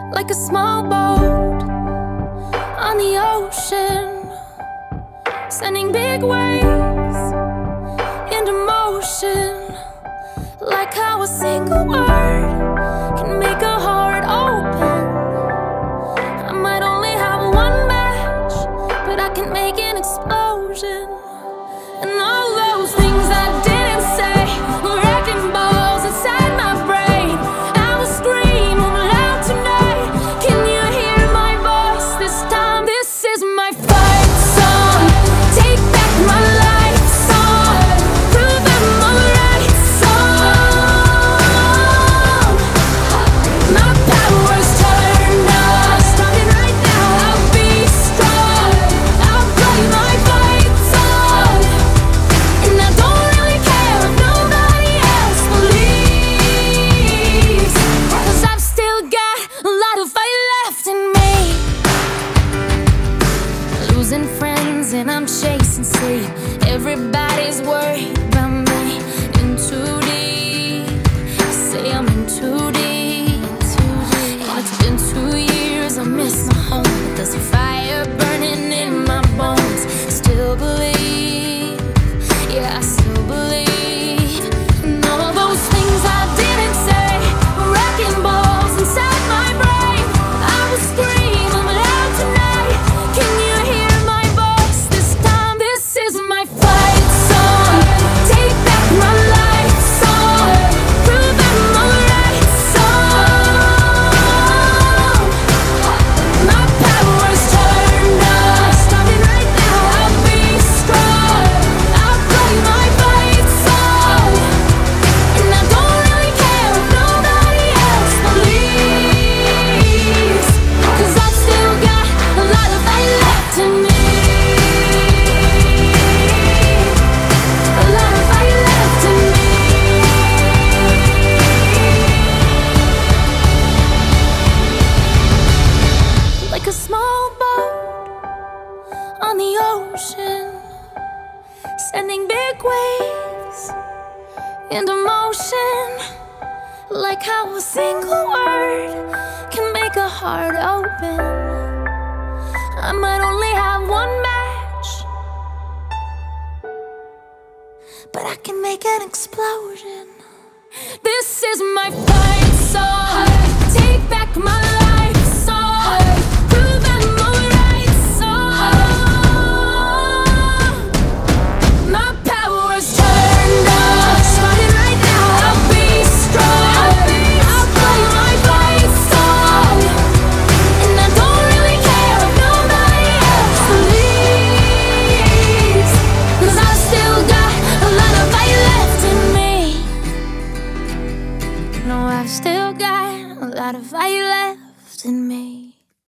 like a small boat on the ocean, sending big waves into motion. Like how a single word can make a heart open. I might only have one match, but I can make an explosion. And all those things I didn't say were wrecking balls inside my brain. I will scream loud tonight. Can you hear my voice this time? This is my fight song. Take back my life song. Prove I'm alright song. My power's turned on. Starting right now, I'll be strong. I'll play my fight song. And I don't really care if nobody else believes, 'cause I've still got a lot of fight left in me. Losing friends and I'm chasing sleep. Everybody's worried about me. In too deep, say I'm in too deep. And it's been 2 years, I miss my home, but there's a fire burning in my bones. Still believe, yeah, I still believe. And all those things I didn't say were wrecking balls inside my brain. I will scream loud tonight. Can you hear my voice this time? This is my fight song. Take back my life song. Prove I'm alright song. My power's turned on. Starting right now, I'll be strong. I'll play my fight song. And I don't really care if nobody else believes, 'cause I've still got a lot of fight left in me. A lot of fight left in me. Like a small boat on the ocean, sending big waves into motion. Like how a single word can make a heart open. I might only have one match, but I can make an explosion. This is my fight song. Take back my life song. Prove I'm alright song. My power's turned on. Starting right now, I'll be strong. I'll play my fight song. And I don't really care if nobody else believes, 'cause I've still got a lot of fight left in me. No, I've still got a lot of fight left in me.